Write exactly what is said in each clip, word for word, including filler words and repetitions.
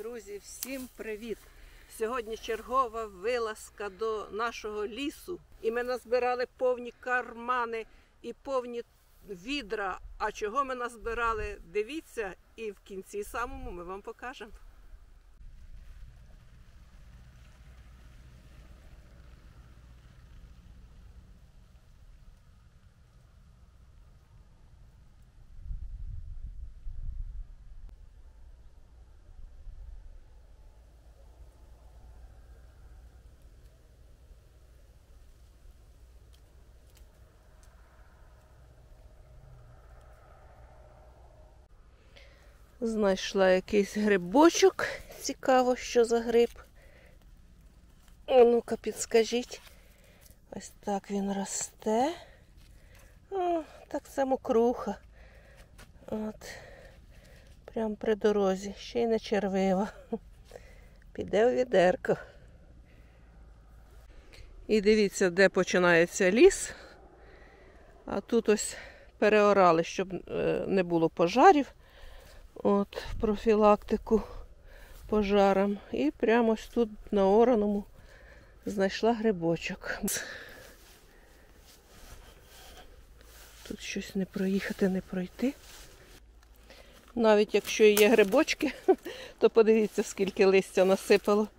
Друзі, всім привіт! Сьогодні чергова вилазка до нашого лісу. І ми назбирали повні кармани і повні відра. А чого ми назбирали, дивіться, і в кінці самому ми вам покажемо. Знайшла якийсь грибочок. Цікаво, що за гриб. О, ну-ка, підскажіть. Ось так він росте. О, так це мокруха. От. Прямо при дорозі. Ще й не червива. Піде у відерко. І дивіться, де починається ліс. А тут ось переорали, щоб не було пожарів. От, профілактику пожарам. І прямо ось тут на ораному знайшла грибочок. Тут щось не проїхати, не пройти. Навіть якщо і є грибочки, то подивіться, скільки листя насипало.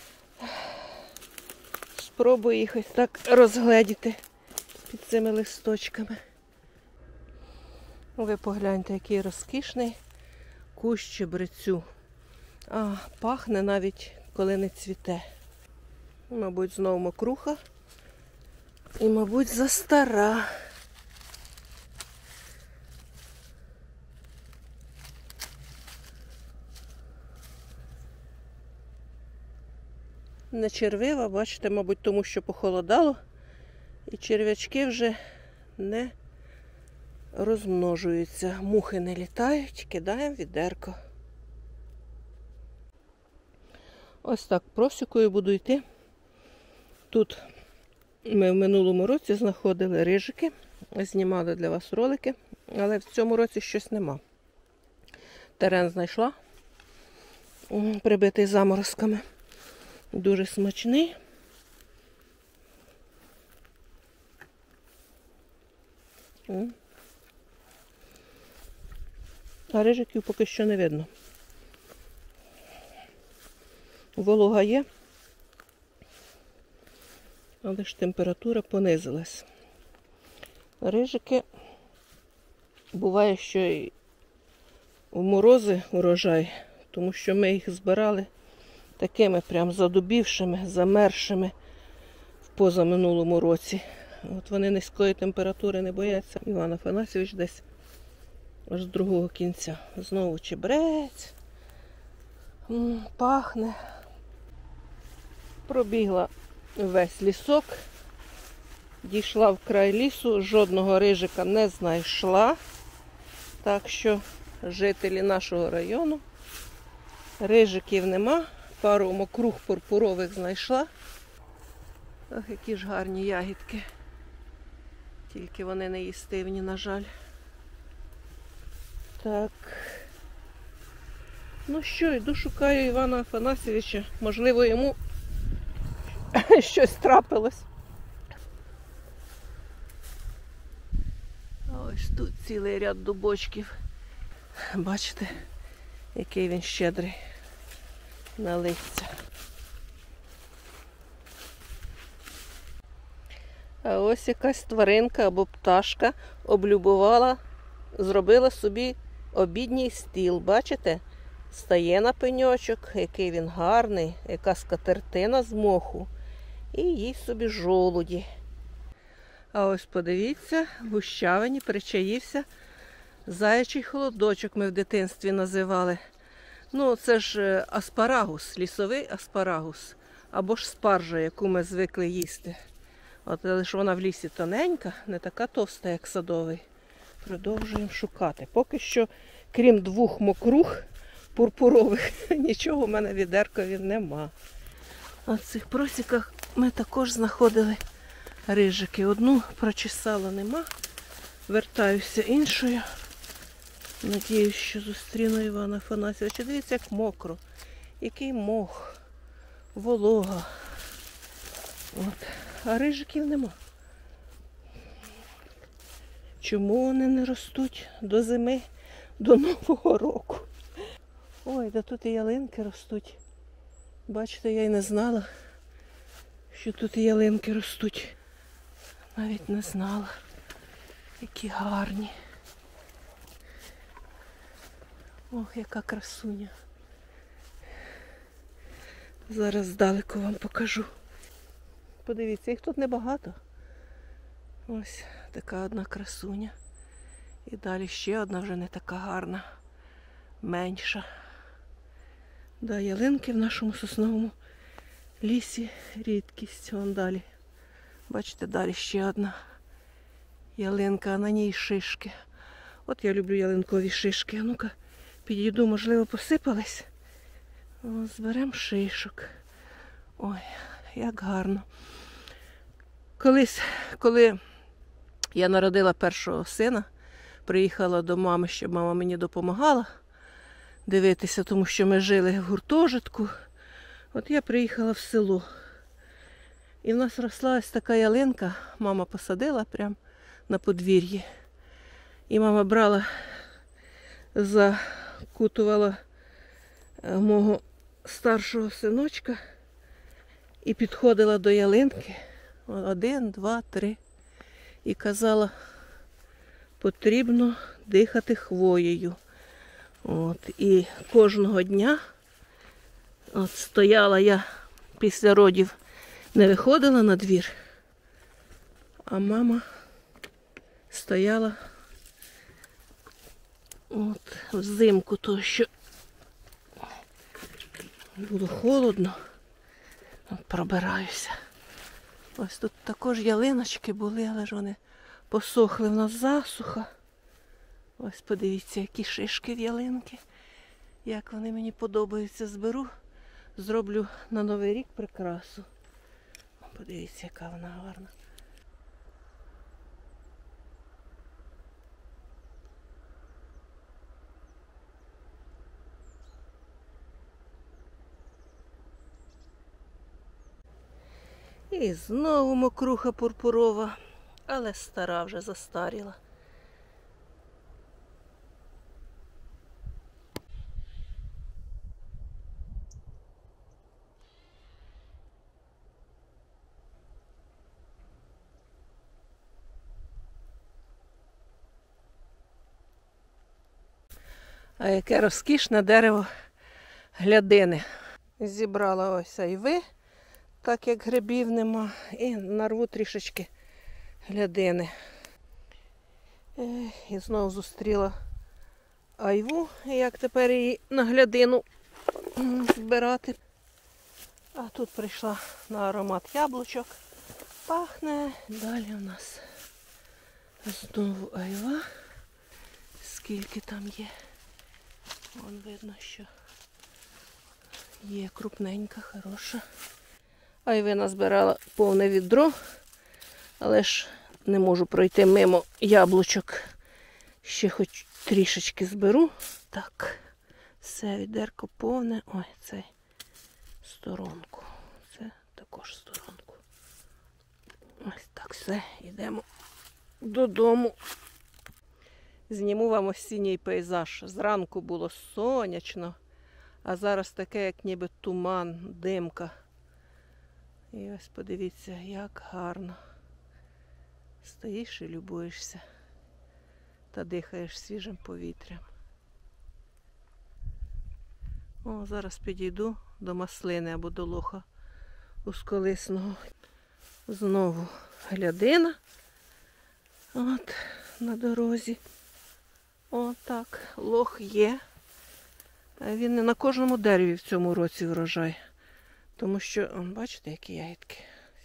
Спробую їх ось так розгледіти під цими листочками. Ви погляньте, який розкішний кущ чебрецю. А, пахне навіть, коли не цвіте. Мабуть, знову мокруха. І, мабуть, застара. Не червива, бачите, мабуть, тому що похолодало. І черв'ячки вже не розмножуються. Мухи не літають, кидаємо відерко. Ось так просікою буду йти. Тут ми в минулому році знаходили рижики, знімали для вас ролики, але в цьому році щось нема. Терен знайшла, прибитий заморозками. Дуже смачний. А рижиків поки що не видно. Волога є, але ж температура понизилась. Рижики, буває, що і в морози урожай, тому що ми їх збирали такими прям задубівшими, замерзшими в позаминулому році. От вони низької температури не бояться. Іван Афанасьович десь аж з другого кінця. Знову чебрець. М, пахне. Пробігла весь лісок. Дійшла в край лісу. Жодного рижика не знайшла. Так що жителі нашого району, рижиків нема. Пару мокрух пурпурових знайшла. Ах, які ж гарні ягідки. Тільки вони не їстивні, на жаль. Так. Ну що, йду шукаю Івана Афанасьовича. Можливо, йому щось трапилось. Ось тут цілий ряд дубочків. Бачите, який він щедрий на листя. А ось якась тваринка або пташка облюбувала, зробила собі обідній стіл. Бачите? Стає на пеньочок, який він гарний, яка скатертина з моху. І їсть собі жолуді. А ось подивіться, в гущавині причаївся заячий холодочок, ми в дитинстві називали. Ну, це ж аспарагус, лісовий аспарагус. Або ж спаржа, яку ми звикли їсти. От, але ж вона в лісі тоненька, не така товста, як садовий. Продовжуємо шукати. Поки що, крім двох мокрух пурпурових, нічого в мене відеркові нема. А в цих просіках ми також знаходили рижики. Одну прочесала, нема. Вертаюся іншою. Надіюсь, що зустріну Івана Афанасьовича. Дивіться, як мокро. який мох, волога. От. А рижиків нема. Чому вони не ростуть до зими, до Нового року? Ой, да тут і ялинки ростуть. Бачите, я й не знала, що тут і ялинки ростуть. Навіть не знала. Які гарні. Ох, яка красуня. Зараз здалеку вам покажу. Подивіться, їх тут небагато. Ось така одна красуня. І далі ще одна вже не така гарна. Менша. Да, ялинки в нашому сосновому лісі рідкість. Вон далі. Бачите, далі ще одна ялинка, а на ній шишки. От я люблю ялинкові шишки. А ну-ка, підійду, можливо, посипались. Зберемо шишок. Ой, як гарно. Колись, коли я народила першого сина, приїхала до мами, щоб мама мені допомагала дивитися, тому що ми жили в гуртожитку. От я приїхала в село. І в нас росла ось така ялинка, мама посадила прямо на подвір'ї. І мама брала, закутувала мого старшого синочка і підходила до ялинки. Один, два, три. І казала, потрібно дихати хвоєю. От. І кожного дня от стояла я після родів, не виходила на двір, а мама стояла от взимку, то що було холодно, от пробираюся. Ось тут також ялиночки були, але ж вони посохли, в нас засуха. Ось подивіться, які шишки в ялинки. Як вони мені подобаються, зберу, зроблю на Новий рік прикрасу. Подивіться, яка вона гарна. І знову мокруха пурпурова, але стара вже застаріла. А яке розкішне дерево глядини. Зібрала ось айви, так як грибів нема, і нарву трішечки глядини. І знову зустріла айву, як тепер її на глядину збирати. А тут прийшла на аромат яблучок. Пахне. Далі у нас знову айва. Скільки там є. Вон видно, що є крупненька, хороша. Айви назбирала повне відро, але ж не можу пройти мимо яблучок. Ще хоч трішечки зберу. Так, все, відерко повне. Ой, цей сторонку. Це також сторонку. Ось так все, йдемо додому. Зніму вам осінній пейзаж. Зранку було сонячно, а зараз таке, як ніби туман, димка. І ось подивіться, як гарно. Стоїш і любуєшся та дихаєш свіжим повітрям. О, зараз підійду до маслини або до лоха узколисного. Знову глядина. От, на дорозі. Отак, лох є. Він не на кожному дереві в цьому році врожай. Тому що, бачите, які ягідки.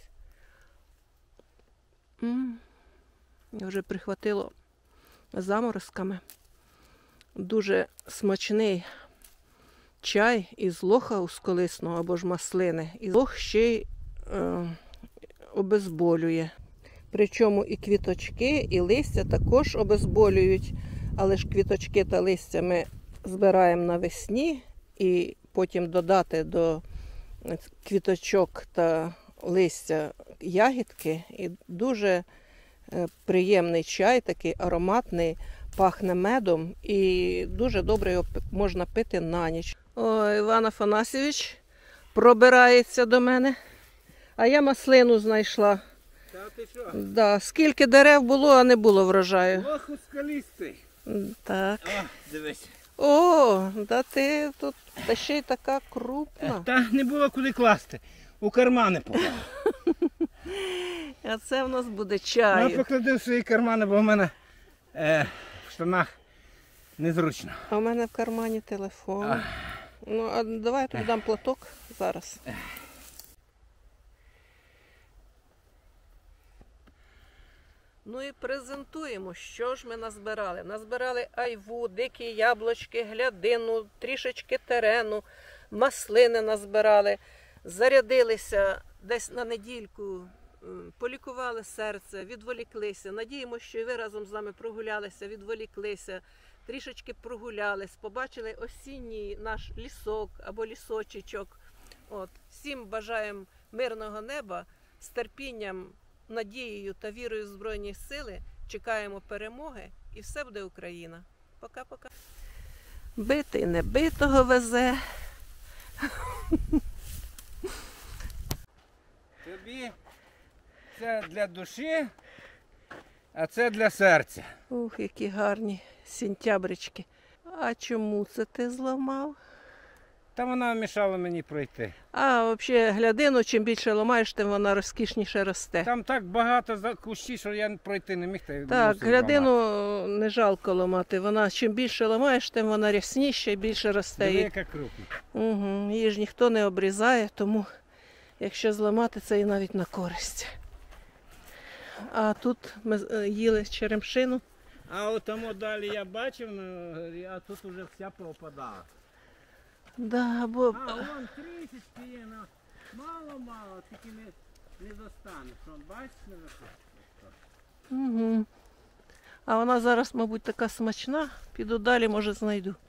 М-м, вже прихватило заморозками. Дуже смачний чай із лоха узколисного або ж маслини. І лох ще й е, обезболює. Причому і квіточки, і листя також обезболюють. Але ж квіточки та листя ми збираємо навесні і потім додати до квіточок та листя ягідки. І дуже е, приємний чай, такий ароматний, пахне медом і дуже добре його пи- можна пити на ніч. О, Іван Афанасьович пробирається до мене. А я маслину знайшла. Та ти що? Да, скільки дерев було, а не було врожаю. Лоху скалістий. Так. О, дивись. О, да ти тут та ще й така крупна. Та не було куди класти. У кармани попав. А це в нас буде Ну, чаю. поклади в свої кармани, бо в мене е, в штанах незручно. А в мене в кармані телефон. Ну, а давай я тобі дам платок зараз. Ну і презентуємо, що ж ми назбирали. Назбирали айву, дикі яблучки, глядину, трішечки терену, маслини назбирали, зарядилися десь на недільку, м, полікували серце, відволіклися. Надіємося, що і ви разом з нами прогулялися, відволіклися, трішечки прогулялись, побачили осінній наш лісок або лісочечок. От. Всім бажаємо мирного неба, з терпінням, надією та вірою в Збройні Сили чекаємо перемоги, і все буде Україна. Пока-пока. Битий небитого везе. Тобі це для душі, а це для серця. Ух, які гарні сентябрички. А чому це ти зламав? Та вона мішала мені пройти. А, взагалі, глядину, чим більше ламаєш, тим вона розкішніше росте. Там так багато за- кущів, що я пройти не міг. Та й Так, мусив глядину ламати. не жалко ламати. Вона чим більше ламаєш, тим вона рясніша і більше росте. Диви, І- яка крупна. Угу. Її ж ніхто не обрізає, тому якщо зламати, це і навіть на користь. А тут ми е, їли черемшину. А от тому далі я бачив, ну, а тут вже вся пропадала. Да, бо... А, вон трішечки є, ну, мало-мало, тільки не, не достанеш. Вон, бачиш, не достанеш. Угу. А вона зараз, мабуть, така смачна. Піду далі, може, знайду.